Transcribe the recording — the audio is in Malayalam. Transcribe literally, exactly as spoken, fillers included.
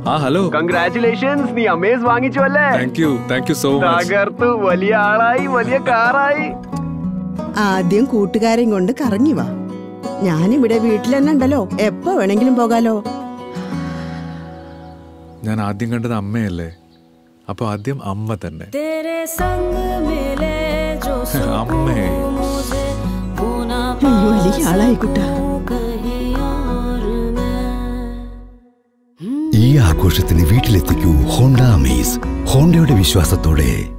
ആ ഹലോ. കൺഗ്രാറ്റുലേഷൻസ്, നീ അമേസ് വാങ്ങിച്ചു അല്ലേ? Thank you thank you so much. തകർത്തു, വലിയ ആളായി, വലിയ കാറായി. ആദ്യം കൂട്ടുകാരെയും കൊണ്ട് കറങ്ങി വാ. ഞാനിവിടെ വീട്ടിൽ തന്നെ ഉണ്ടല്ലോ, എപ്പോ വേണമെങ്കിലും പോകാലോ. ഞാൻ ആദ്യം കണ്ടത് അമ്മയല്ലേ, അപ്പൊ ആദ്യം അമ്മ തന്നെ. അമ്മേ വലിയ ആളായി കുട്ടാ. ഈ ആഘോഷത്തിന് വീട്ടിലെത്തിക്കൂ ഹോണ്ട അമേസ്. ഹോണ്ടയുടെ വിശ്വാസത്തോടെ